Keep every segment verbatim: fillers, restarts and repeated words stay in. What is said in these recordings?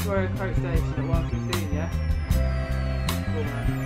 we're at Coat Station at one fifteen, yeah? Cool, man.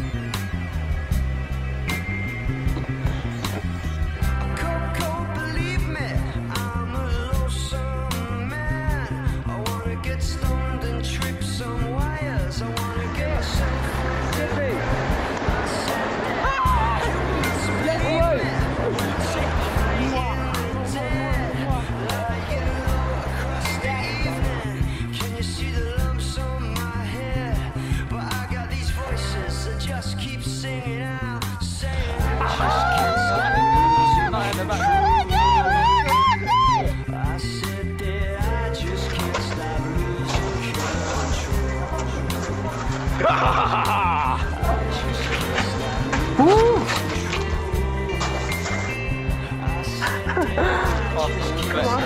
Come on,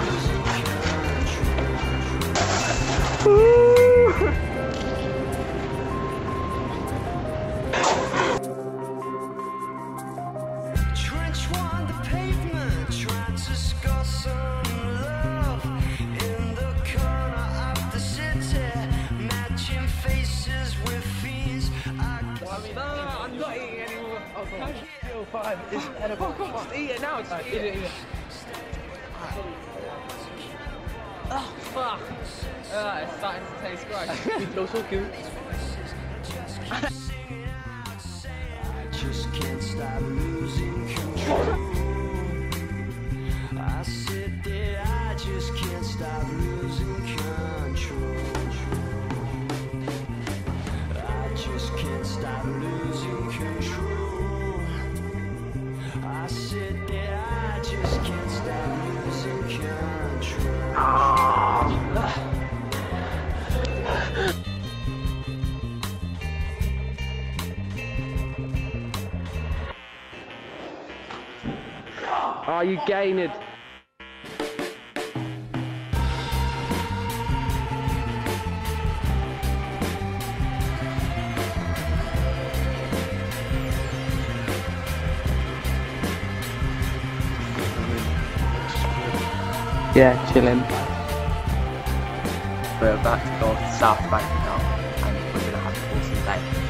Trench on the pavement, trying to score some love in the corner of the city, matching faces with fiends. I I mean, no, no, no, I'm not eating anymore. Okay. Still fine. It's edible. Just eat it now. Just eat it. Eat it. Oh, fuck. Uh, it's starting to taste great. It looks so good. I just can't stop losing control. I sit there, I just can't stop losing control. I just can't stop losing control. I sit there, I just can't stop losing control. Oh, you gained it. Yeah, chilling. We're about to go to South Bank now, and we're gonna have an awesome day.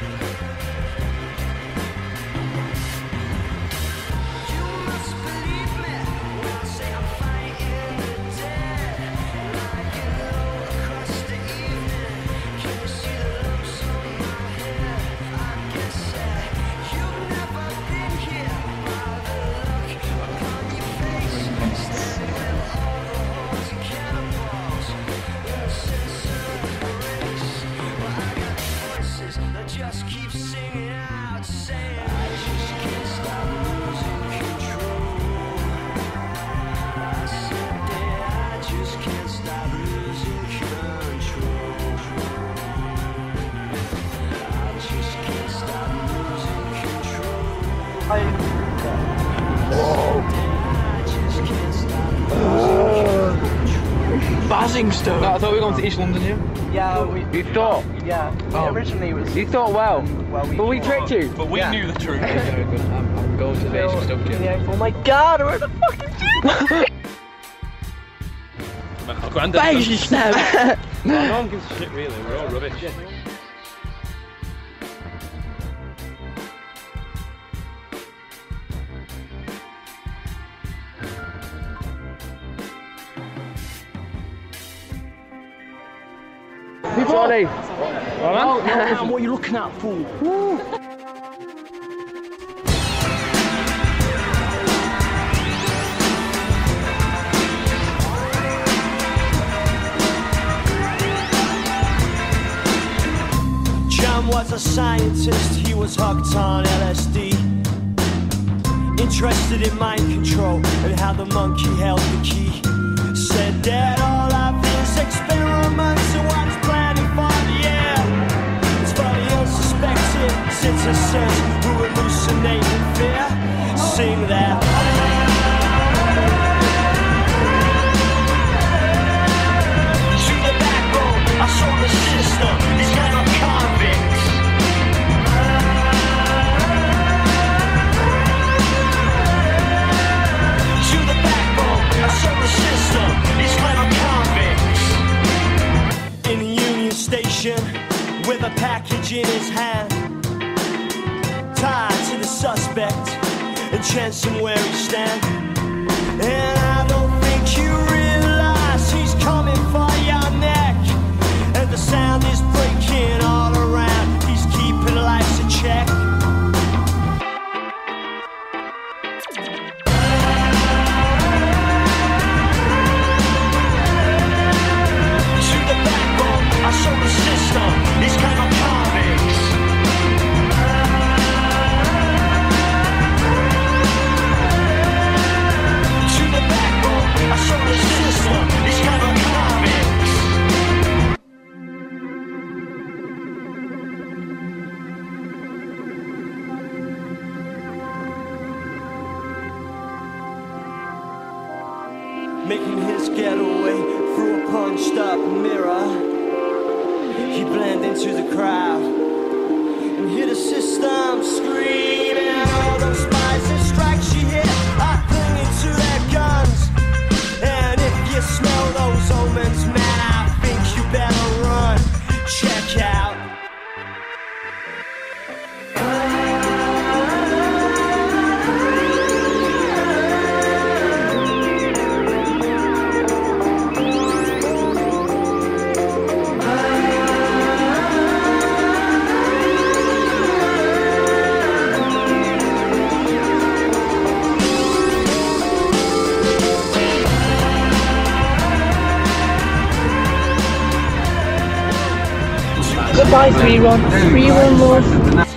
Just keep singing out, saying I just can't stop losing control. I sit there, I just can't stop losing control. I just can't stop losing control. I just can't stop losing control. Basingstoke. No, I thought we were going to East London here. Yeah, we. You thought? Yeah. Oh. Originally it was. You thought well. Well, we but we thought- tricked you. But we Yeah. knew the truth. I'm, I'm going to Basingstoke. Yeah. Oh my God! Where the fucking shit? Basingstoke. No one gives a shit really. We're all rubbish. Johnny. Oh, no, what are you looking at, fool? John was a scientist, he was hooked on L S D. Interested in mind control and how the monkey held the key. Said that all of his experiments and what he's planning for the air. It's for the unsuspected citizens who hallucinate in fear. Sing that. To the backbone, I saw the system. These men are convicts. To the backbone, I saw the system. These men are convicts. In the respect and chancing where he stand. And I don't think you realize he's coming for your neck. And the sound is breaking all around. He's keeping life in check. To the backbone, I show the system. These kind of convicts. To the backbone, I show the system. These kind of convicts. Making his getaway through a punched up mirror, he blended into the crowd and hear the system screaming. All those spies and strikes she hit are clinging to their guns. And if you smell those omens, man, I think you better run. Check out. Goodbye, three one. three one, love.